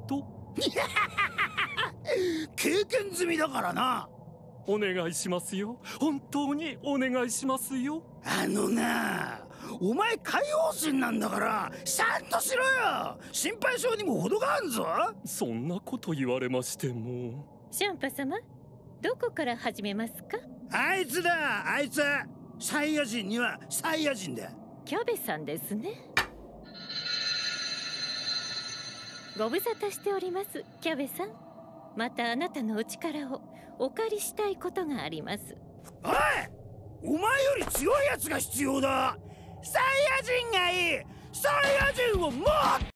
と。 経験済みだからな。 お願いしますよ。本当にお願いしますよ。 お前海王神なんだからちゃんとしろよ。心配性にも程があんぞ。 そんなこと言われましても。 シャンパ様、どこから始めますか？ あいつだ、あいつ。サイヤ人にはサイヤ人だ。 キャベさんですね。ご無沙汰しております、キャベさん。またあなたのお力をお借りしたいことがあります。 おい、お前より強いやつが必要だ。サイヤ人がいい。サイヤ人をもっ